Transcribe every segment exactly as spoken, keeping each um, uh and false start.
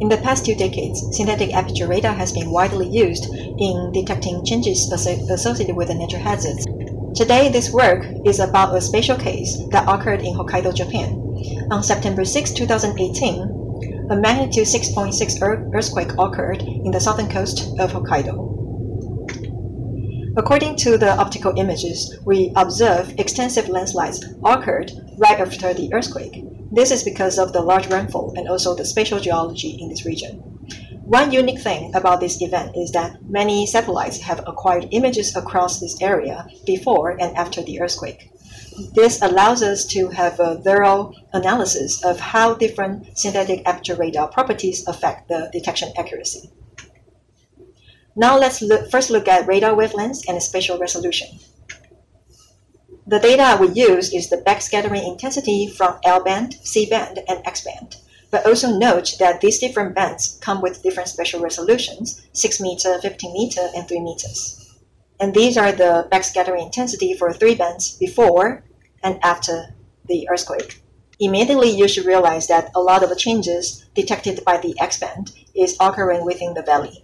In the past two decades, synthetic aperture radar has been widely used in detecting changes associated with the nature hazards. Today, this work is about a special case that occurred in Hokkaido, Japan. On September sixth, two thousand eighteen, a magnitude six point six earthquake occurred in the southern coast of Hokkaido. According to the optical images, we observe extensive landslides occurred right after the earthquake. This is because of the large rainfall and also the spatial geology in this region. One unique thing about this event is that many satellites have acquired images across this area before and after the earthquake. This allows us to have a thorough analysis of how different synthetic aperture radar properties affect the detection accuracy. Now let's look, first look at radar wavelengths and spatial resolution. The data we use is the backscattering intensity from L band, C band, and X band. But also note that these different bands come with different spatial resolutions, six meter, fifteen meter, and three meters. And these are the backscattering intensity for three bands before and after the earthquake. Immediately, you should realize that a lot of the changes detected by the X band is occurring within the valley.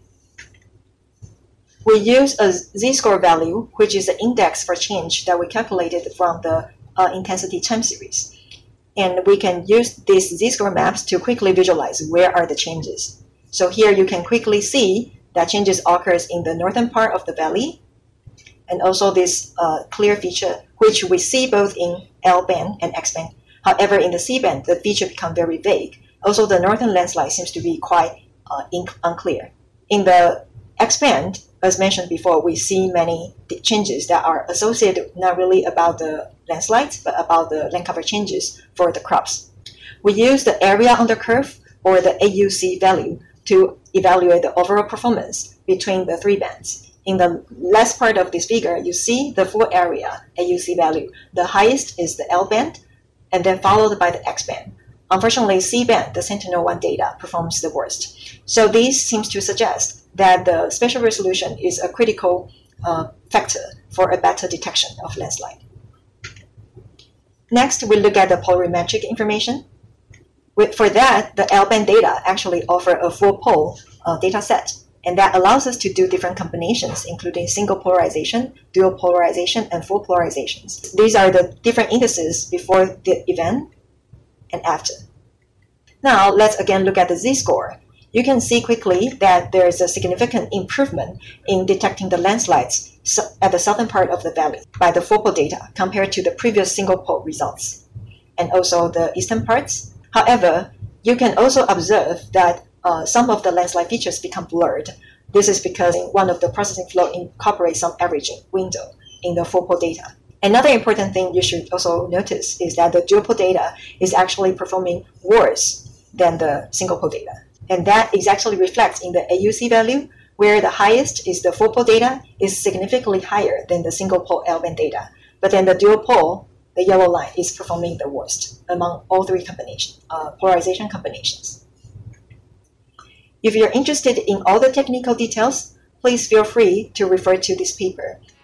We use a z-score value, which is the index for change that we calculated from the uh, intensity time series. And we can use these z-score maps to quickly visualize where are the changes. So here you can quickly see that changes occurs in the northern part of the valley, and also this uh, clear feature, which we see both in L band and X band. However, in the C band, the feature becomes very vague. Also, the northern landslide seems to be quite uh, unclear. In the X band, as mentioned before, we see many changes that are associated not really about the landslides, but about the land cover changes for the crops. We use the area under curve or the A U C value to evaluate the overall performance between the three bands. In the last part of this figure, you see the full area A U C value. The highest is the L band, and then followed by the X band. Unfortunately, C band, the Sentinel one data, performs the worst. So this seems to suggest that the spatial resolution is a critical uh, factor for a better detection of landslide. Next, we look at the polarimetric information. With, for that, the L band data actually offer a full pole uh, data set, and that allows us to do different combinations, including single polarization, dual polarization, and full polarizations. These are the different indices before the event and after. Now, let's again look at the z-score. You can see quickly that there is a significant improvement in detecting the landslides at the southern part of the valley by the full pole data compared to the previous single pole results, and also the eastern parts. However, you can also observe that uh, some of the landslide features become blurred. This is because one of the processing flow incorporates some averaging window in the full pole data. Another important thing you should also notice is that the dual pole data is actually performing worse than the single pole data. And that exactly reflects in the A U C value, where the highest is the full pole data is significantly higher than the single pole L band data. But then the dual pole, the yellow line, is performing the worst among all three combination, uh, polarization combinations. If you're interested in all the technical details, please feel free to refer to this paper.